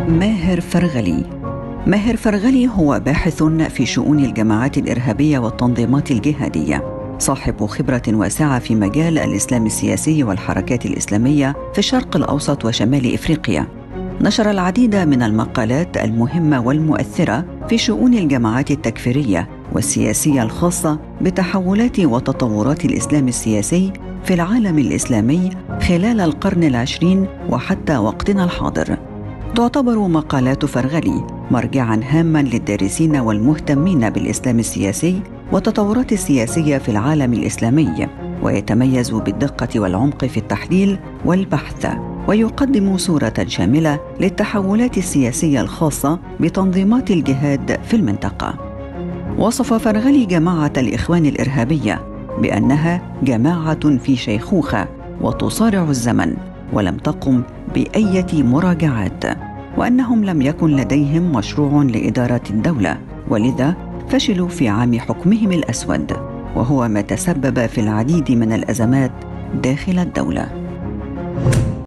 ماهر فرغلي. ماهر فرغلي هو باحث في شؤون الجماعات الإرهابية والتنظيمات الجهادية، صاحب خبرة واسعة في مجال الإسلام السياسي والحركات الإسلامية في الشرق الأوسط وشمال إفريقيا. نشر العديد من المقالات المهمة والمؤثرة في شؤون الجماعات التكفيرية والسياسية الخاصة بتحولات وتطورات الإسلام السياسي في العالم الإسلامي خلال القرن العشرين وحتى وقتنا الحاضر. تعتبر مقالات فرغلي مرجعاً هاماً للدارسين والمهتمين بالإسلام السياسي والتطورات السياسية في العالم الإسلامي، ويتميز بالدقة والعمق في التحليل والبحث، ويقدم صورة شاملة للتحولات السياسية الخاصة بتنظيمات الجهاد في المنطقة. وصف فرغلي جماعة الإخوان الإرهابية بأنها جماعة في شيخوخة وتصارع الزمن ولم تقم بأية مراجعات، وأنهم لم يكن لديهم مشروع لإدارة الدولة، ولذا فشلوا في عام حكمهم الأسود، وهو ما تسبب في العديد من الأزمات داخل الدولة.